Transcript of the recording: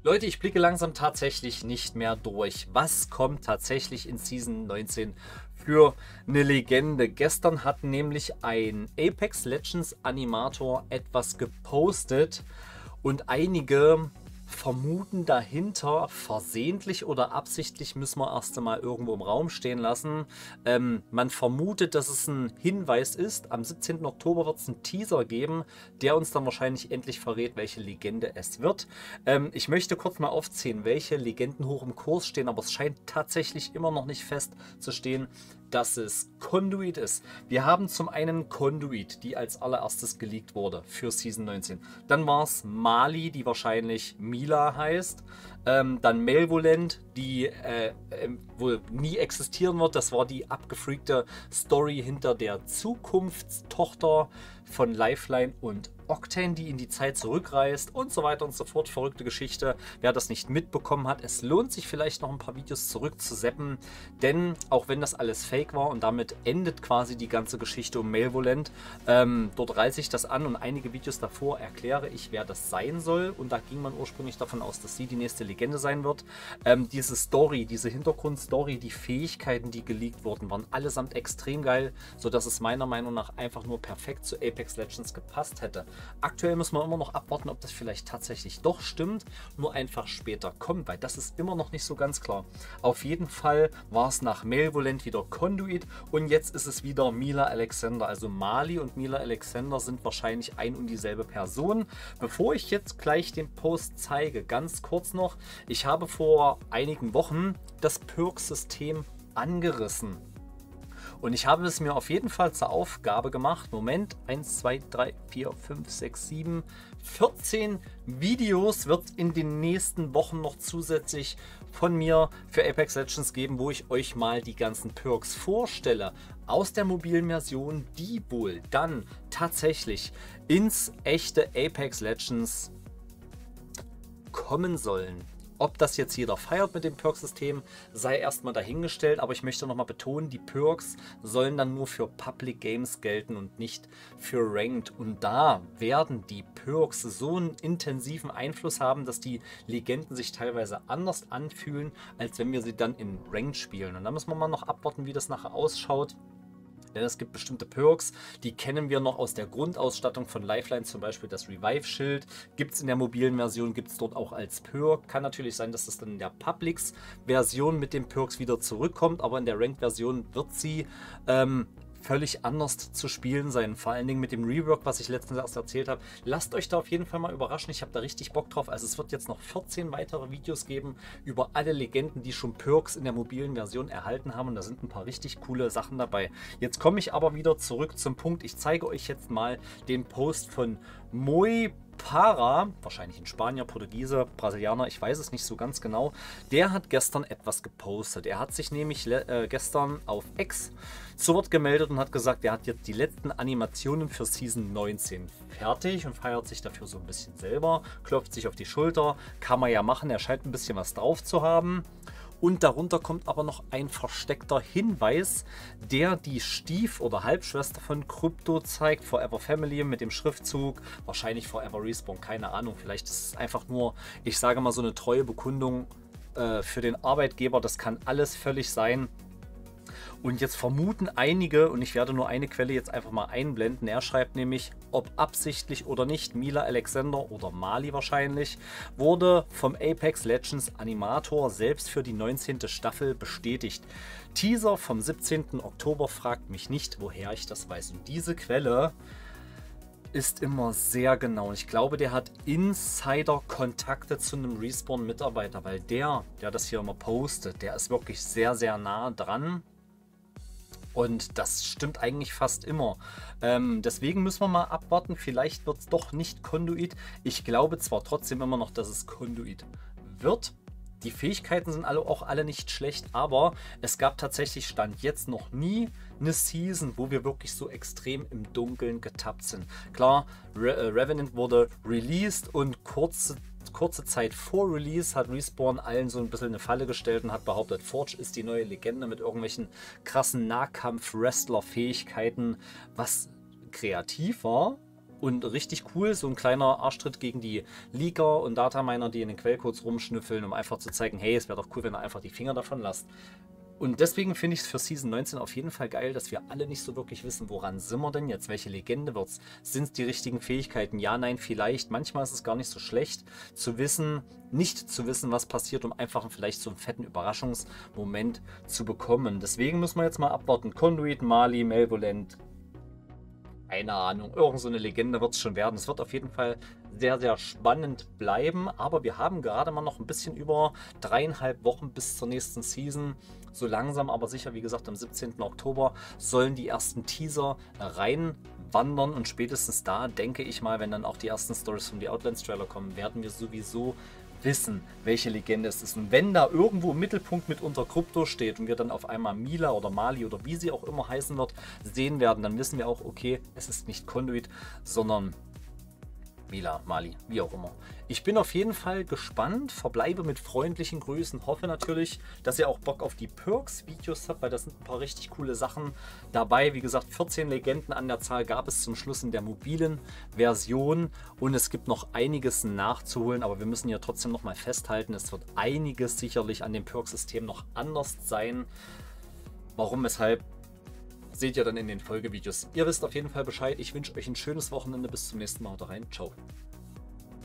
Leute, ich blicke langsam tatsächlich nicht mehr durch. Was kommt tatsächlich in Season 19 für eine Legende? Gestern hat nämlich ein Apex Legends Animator etwas gepostet und einige vermuten dahinter, versehentlich oder absichtlich, müssen wir erst einmal irgendwo im Raum stehen lassen. Man vermutet, dass es ein Hinweis ist. Am 17. Oktober wird es einen Teaser geben, der uns dann wahrscheinlich endlich verrät, welche Legende es wird. Ich möchte kurz mal aufzählen, welche Legenden hoch im Kurs stehen, aber es scheint tatsächlich immer noch nicht fest zu stehen, dass es Conduit ist. Wir haben zum einen Conduit, die als allererstes geleakt wurde für Season 19. Dann war es Mali, die wahrscheinlich Mila heißt. Dann Malevolent, die wohl nie existieren wird. Das war die abgefreakte Story hinter der Zukunftstochter von Lifeline und Octane, die in die Zeit zurückreist und so weiter und so fort. Verrückte Geschichte. Wer das nicht mitbekommen hat, es lohnt sich vielleicht noch ein paar Videos zurückzuseppen, denn auch wenn das alles fake war und damit endet quasi die ganze Geschichte um Malevolent, dort reiße ich das an und einige Videos davor erkläre ich, wer das sein soll, und da ging man ursprünglich davon aus, dass sie die nächste Legende sein wird. Diese Story, diese Hintergrundstory, die Fähigkeiten, die geleakt wurden, waren allesamt extrem geil, sodass es meiner Meinung nach einfach nur perfekt zu Apex Legends gepasst hätte. Aktuell müssen wir immer noch abwarten, ob das vielleicht tatsächlich doch stimmt, nur einfach später kommt, weil das ist immer noch nicht so ganz klar. Auf jeden Fall war es nach Malevolent wieder Conduit und jetzt ist es wieder Mila Alexander. Also Mali und Mila Alexander sind wahrscheinlich ein und dieselbe Person. Bevor ich jetzt gleich den Post zeige, ganz kurz noch, ich habe vor einigen Wochen das Perk-System angerissen. Und ich habe es mir auf jeden Fall zur Aufgabe gemacht. Moment, 1, 2, 3, 4, 5, 6, 7, 14 Videos wird in den nächsten Wochen noch zusätzlich von mir für Apex Legends geben, wo ich euch mal die ganzen Perks vorstelle. Aus der mobilen Version, die wohl dann tatsächlich ins echte Apex Legends kommen sollen. Ob das jetzt jeder feiert mit dem Perk-System, sei erstmal dahingestellt, aber ich möchte nochmal betonen, die Perks sollen dann nur für Public Games gelten und nicht für Ranked. Und da werden die Perks so einen intensiven Einfluss haben, dass die Legenden sich teilweise anders anfühlen, als wenn wir sie dann in Ranked spielen. Und da müssen wir mal noch abwarten, wie das nachher ausschaut. Denn es gibt bestimmte Perks, die kennen wir noch aus der Grundausstattung von Lifeline, zum Beispiel das Revive-Schild. Gibt es in der mobilen Version, gibt es dort auch als Perk. Kann natürlich sein, dass das dann in der Publics-Version mit den Perks wieder zurückkommt, aber in der Ranked-Version wird sie völlig anders zu spielen sein. Vor allen Dingen mit dem Rework, was ich letztens erst erzählt habe. Lasst euch da auf jeden Fall mal überraschen. Ich habe da richtig Bock drauf. Also es wird jetzt noch 14 weitere Videos geben über alle Legenden, die schon Perks in der mobilen Version erhalten haben. Und da sind ein paar richtig coole Sachen dabei. Jetzt komme ich aber wieder zurück zum Punkt. Ich zeige euch jetzt mal den Post von Moi Para, wahrscheinlich ein Spanier, Portugiese, Brasilianer, ich weiß es nicht so ganz genau. Der hat gestern etwas gepostet. Er hat sich nämlich gestern auf X zu Wort gemeldet und hat gesagt, er hat jetzt die letzten Animationen für Season 19 fertig und feiert sich dafür so ein bisschen selber, klopft sich auf die Schulter. Kann man ja machen, er scheint ein bisschen was drauf zu haben. Und darunter kommt aber noch ein versteckter Hinweis, der die Stief- oder Halbschwester von Krypto zeigt. Forever Family mit dem Schriftzug, wahrscheinlich Forever Respawn, keine Ahnung. Vielleicht ist es einfach nur, ich sage mal, so eine treue Bekundung für den Arbeitgeber. Das kann alles völlig sein. Und jetzt vermuten einige, und ich werde nur eine Quelle jetzt einfach mal einblenden, er schreibt nämlich, ob absichtlich oder nicht, Mila Alexander oder Mali wahrscheinlich, wurde vom Apex Legends Animator selbst für die 19. Staffel bestätigt. Teaser vom 17. Oktober, fragt mich nicht, woher ich das weiß. Und diese Quelle ist immer sehr genau. Ich glaube, der hat Insider-Kontakte zu einem Respawn-Mitarbeiter, weil der das hier immer postet, der ist wirklich sehr, sehr nah dran. Und das stimmt eigentlich fast immer. Deswegen müssen wir mal abwarten. Vielleicht wird es doch nicht Conduit. Ich glaube zwar trotzdem immer noch, dass es Conduit wird. Die Fähigkeiten sind auch alle nicht schlecht, aber es gab tatsächlich Stand jetzt noch nie eine Season, wo wir wirklich so extrem im Dunkeln getappt sind. Klar, Revenant wurde released und kurze Zeit vor Release hat Respawn allen so ein bisschen eine Falle gestellt und hat behauptet, Forge ist die neue Legende mit irgendwelchen krassen Nahkampf-Wrestler-Fähigkeiten, was kreativ war Und richtig cool, so ein kleiner Arschtritt gegen die Leaker und Dataminer, die in den Quellcodes rumschnüffeln, um einfach zu zeigen, hey, es wäre doch cool, wenn ihr einfach die Finger davon lasst. Und deswegen finde ich es für Season 19 auf jeden Fall geil, dass wir alle nicht so wirklich wissen, woran sind wir denn jetzt, welche Legende wird's, sind es die richtigen Fähigkeiten, ja, nein, vielleicht. Manchmal ist es gar nicht so schlecht zu wissen, nicht zu wissen, was passiert, um einfach vielleicht so einen fetten Überraschungsmoment zu bekommen. Deswegen müssen wir jetzt mal abwarten. Conduit, Mali, Malevolent, keine Ahnung, irgend so eine Legende wird es schon werden. Es wird auf jeden Fall sehr, sehr spannend bleiben, aber wir haben gerade mal noch ein bisschen über 3,5 Wochen bis zur nächsten Season. So langsam, aber sicher, wie gesagt, am 17. Oktober sollen die ersten Teaser reinwandern und spätestens da, denke ich mal, wenn dann auch die ersten Stories von The Outlands Trailer kommen, werden wir sowieso wissen, welche Legende es ist. Und wenn da irgendwo im Mittelpunkt mit unter Krypto steht und wir dann auf einmal Mila oder Mali oder wie sie auch immer heißen wird, sehen werden, dann wissen wir auch, okay, es ist nicht Conduit, sondern Mila, Mali, wie auch immer. Ich bin auf jeden Fall gespannt, verbleibe mit freundlichen Grüßen, hoffe natürlich, dass ihr auch Bock auf die Perks-Videos habt, weil das sind ein paar richtig coole Sachen dabei. Wie gesagt, 14 Legenden an der Zahl gab es zum Schluss in der mobilen Version und es gibt noch einiges nachzuholen, aber wir müssen ja trotzdem noch mal festhalten, es wird einiges sicherlich an dem Perk-System noch anders sein. Warum, weshalb, seht ihr dann in den Folgevideos. Ihr wisst auf jeden Fall Bescheid. Ich wünsche euch ein schönes Wochenende. Bis zum nächsten Mal. Haut rein. Ciao.